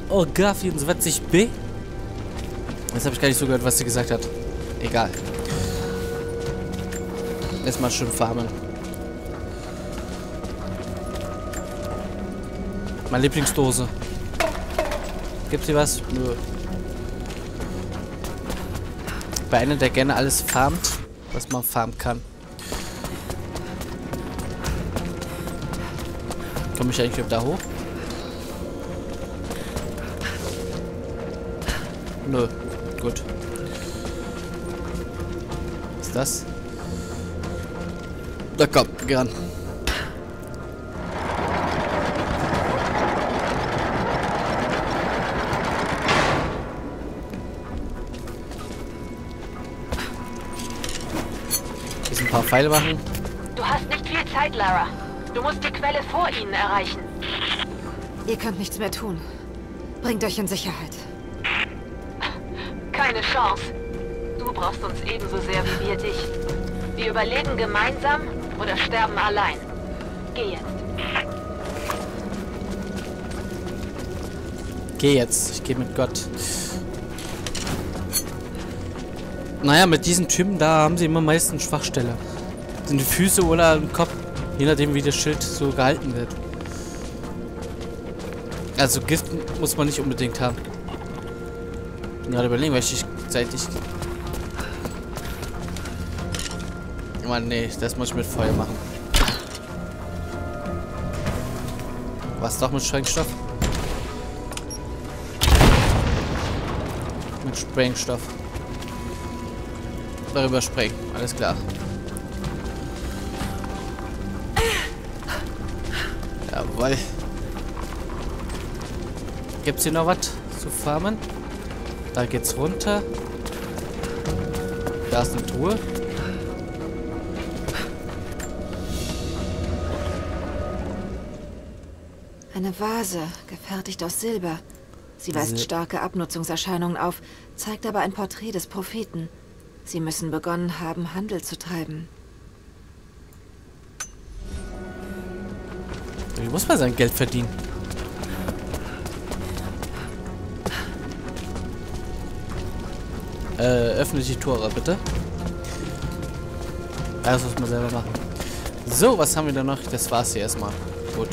Orga 24b? Jetzt habe ich gar nicht so gehört, was sie gesagt hat. Egal. Erstmal schön farmen. Meine Lieblingsdose. Gibt's hier was? Nö. Bei einem, der gerne alles farmt, was man farmen kann. Komme ich eigentlich da hoch? Nö. Gut. Was ist das? Na komm, geh ran. Ein paar Pfeile machen. Du hast nicht viel Zeit, Lara. Du musst die Quelle vor ihnen erreichen. Ihr könnt nichts mehr tun. Bringt euch in Sicherheit. Keine Chance. Du brauchst uns ebenso sehr wie wir dich. Wir überleben gemeinsam oder sterben allein. Geh jetzt. Geh jetzt. Ich geh mit Gott. Naja, mit diesen Typen da haben sie immer meistens Schwachstelle. Sind die Füße oder im Kopf. Je nachdem, wie das Schild so gehalten wird. Also Gift muss man nicht unbedingt haben. Ich bin gerade überlegen, welche Zeit ich... Mann, nee, das muss ich mit Feuer machen. Was doch mit Sprengstoff? Mit Sprengstoff. Darüber sprengen, alles klar. Jawohl. Gibt's hier noch was zu farmen? Da geht's runter. Da ist eine Truhe. Eine Vase, gefertigt aus Silber. Sie weist starke Abnutzungserscheinungen auf, zeigt aber ein Porträt des Propheten. Sie müssen begonnen haben, Handel zu treiben. Wie muss man sein Geld verdienen? Öffne die Tore, bitte. Das muss man selber machen. So, was haben wir da noch? Das war's hier erstmal. Gut.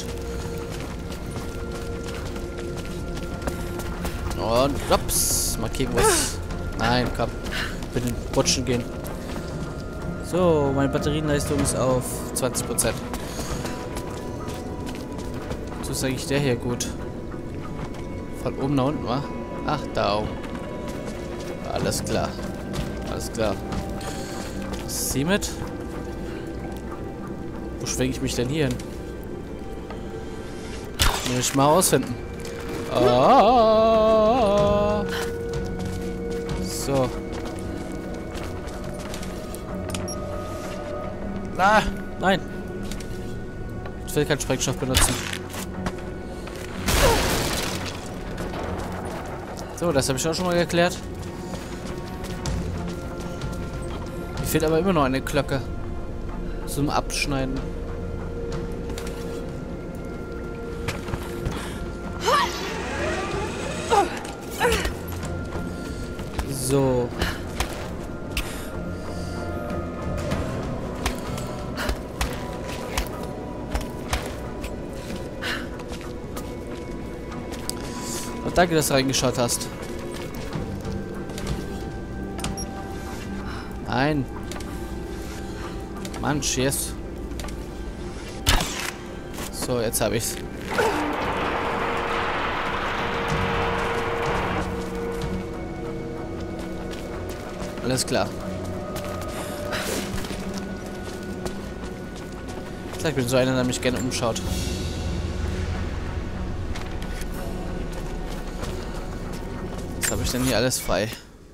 Und ups, mal gucken, was... Nein, komm. Mit den Rutschen gehen. So, meine Batterienleistung ist auf 20%. So ist eigentlich der hier gut. Von oben nach unten, wa? Ach, da oben. Alles klar. Alles klar. Sie mit? Wo schwenke ich mich denn hier hin? Muss ich mal rausfinden. Ah. So. Ah, nein. Ich will keinen Sprengstoff benutzen. So, das habe ich auch schon mal geklärt. Mir fehlt aber immer noch eine Glocke. Zum Abschneiden. So. Und danke, dass du reingeschaut hast. Nein. Mann, yes. So, jetzt habe ich's. Alles klar. Ich bin so einer, der mich gerne umschaut. Was habe ich denn hier alles frei?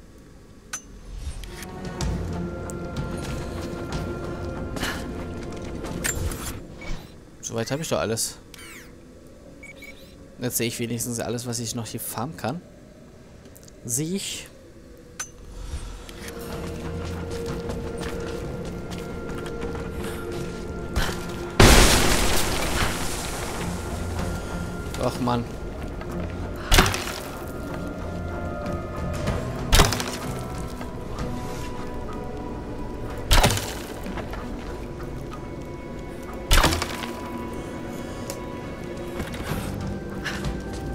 Soweit habe ich doch alles. Jetzt sehe ich wenigstens alles, was ich noch hier farmen kann. Sehe ich. Ach Mann.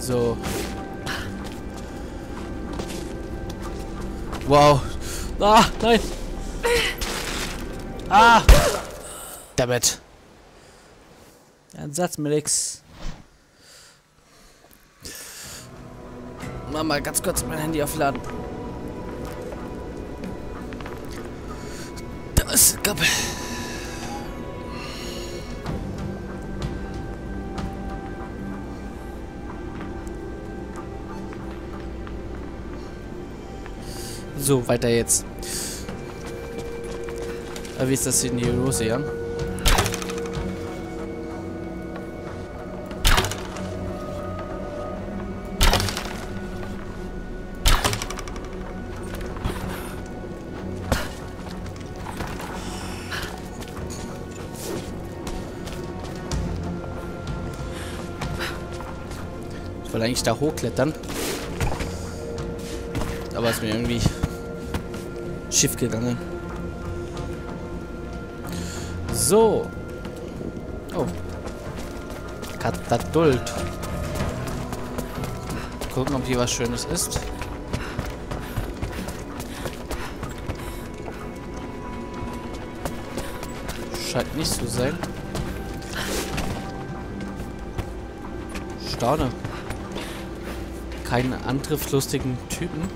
So. Wow. Ah, nein. Ah. Dammit. Ein Satz mir nix. Mach mal ganz kurz mein Handy aufladen. Da ist die Gabel. So, weiter jetzt. Aber wie ist das denn hier los, ja? Ich wollte eigentlich da hochklettern. Aber es ist mir irgendwie schief gegangen. So. Oh. Katapult. Gucken, ob hier was Schönes ist. Scheint nicht zu sein. Staune. Keine angriffslustigen Typen.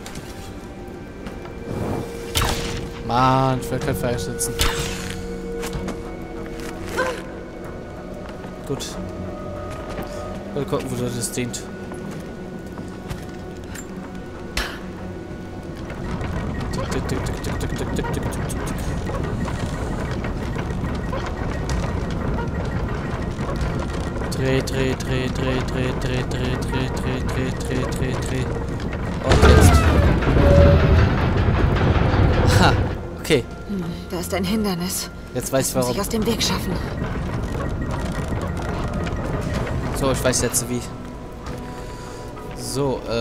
Mann, ich will kein Feuer sitzen. Gut. Mal gucken, wo das dient. Tick, tick, tick, tick, tick, tick, tick, tick, tick, tick. Dreh, dreh, dreh, dreh, dreh, dreh, dreh, dreh, dreh, dreh, dreh, dreh, dreh. Und jetzt. Ha, okay. Da ist ein Hindernis. Jetzt weiß ich Muss warum. ich aus dem Weg schaffen. So, ich weiß jetzt wie. So,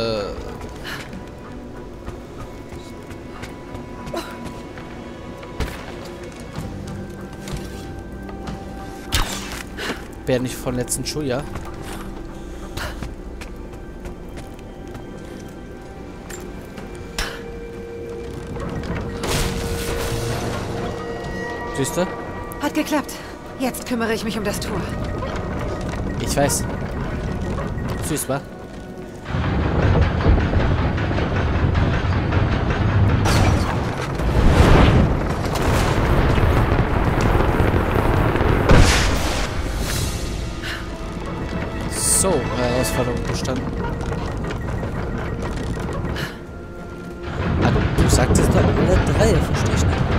Wäre nicht von letzten Schuljahr. Siehst du? Hat geklappt. Jetzt kümmere ich mich um das Tor. Ich weiß. Süß, wa? So, Herausforderung bestanden. Aber du sagtest doch alle drei, verstehe ich nicht.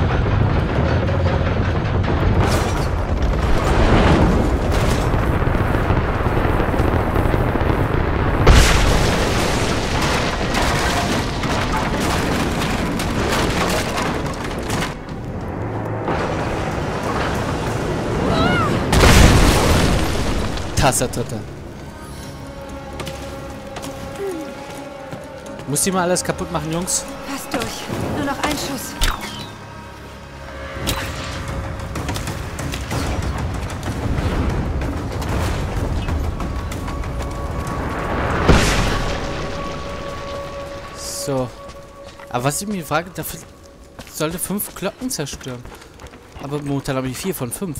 Tasse-Dritte. Muss die mal alles kaputt machen, Jungs? Fast durch. Nur noch ein Schuss. So. Aber was ich mir frage, dafür sollte 5 Glocken zerstören. Aber momentan habe ich 4 von 5.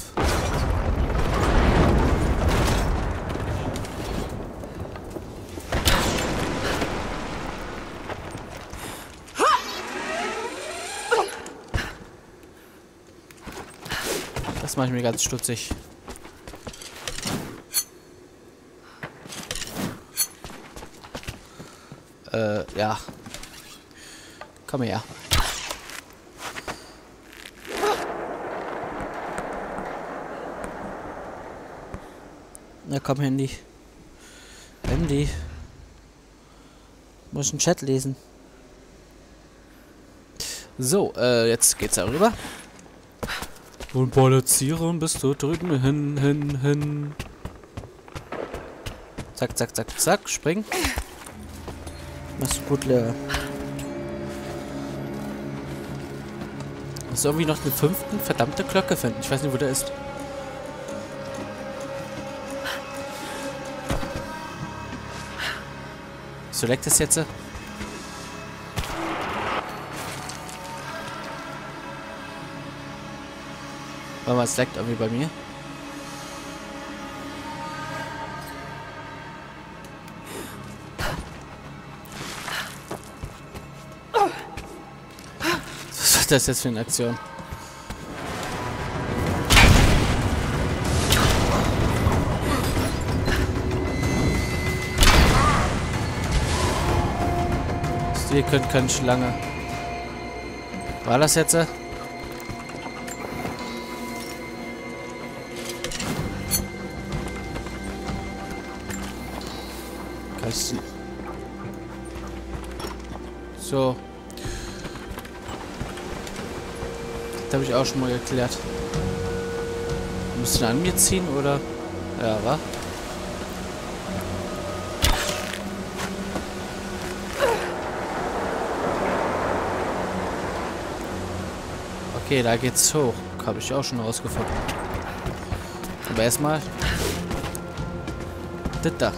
Das mache ich mir ganz stutzig. Ja. Komm her. Na komm, Handy. Handy. Muss einen Chat lesen. So, jetzt geht's darüber. Und balancieren bis du drüben hin. Zack, zack, zack, zack. Spring. Machst du gut, Lehrer. Muss irgendwie noch eine 5. verdammte Glocke finden. Ich weiß nicht, wo der ist. So leckt es jetzt. Warte mal, es leckt irgendwie bei mir. Was ist das jetzt für eine Aktion? Ihr könnt keine Schlange. War das jetzt? So. Das habe ich auch schon mal geklärt. Müssen an mir ziehen oder? Ja, wa? Okay, da geht's hoch. Habe ich auch schon rausgefunden. Aber erstmal das da.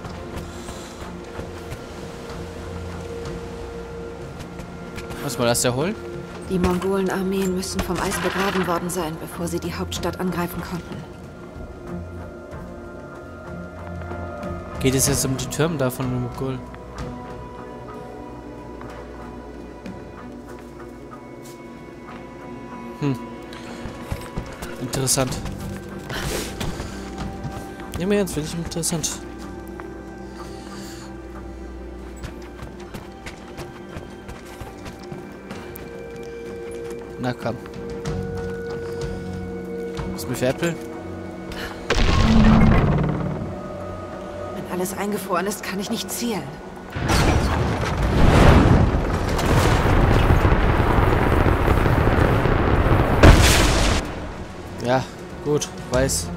Was mal das erholen? Die Mongolen-Armeen müssen vom Eis begraben worden sein, bevor sie die Hauptstadt angreifen konnten. Geht es jetzt um die Türme da von den Mongolen? Interessant. Ja, mir jetzt wirklich interessant. Na komm. Was mir für Äpfel? Wenn alles eingefroren ist, kann ich nicht zielen. Ja, gut, weiß.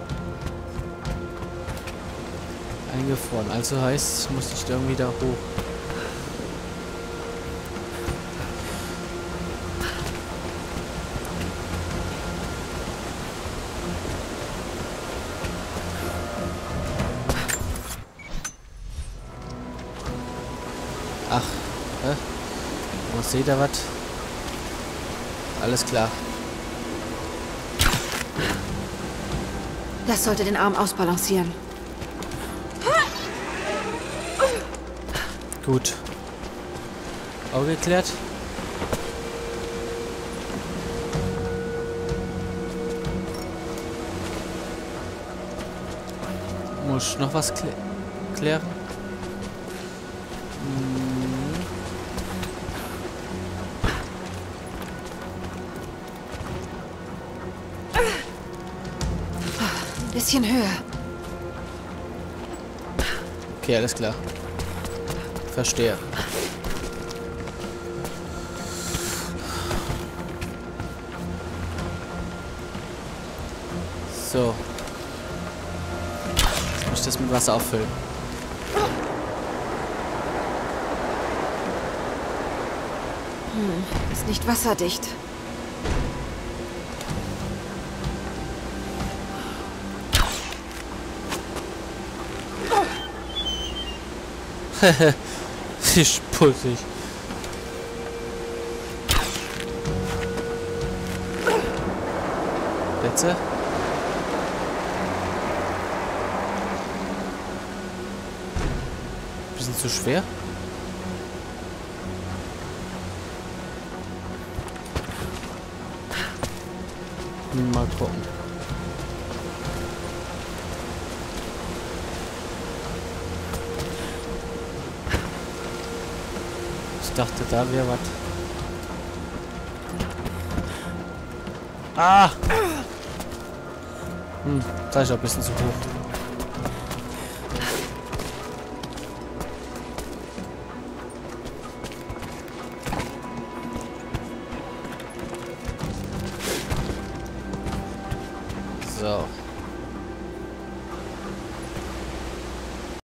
Eingefroren. Also heißt, muss ich da irgendwie da hoch. Ach, seht ihr was? Alles klar. Das sollte den Arm ausbalancieren. Gut. Auch geklärt. Muss ich noch was klären? Bisschen höher. Okay, alles klar. Verstehe. So. Jetzt muss ich das mit Wasser auffüllen. Ist nicht wasserdicht. Ich putzig. Plätze. Bisschen zu schwer. Mal gucken. Ich dachte, da wäre was. Ah! Das ist auch ein bisschen zu hoch.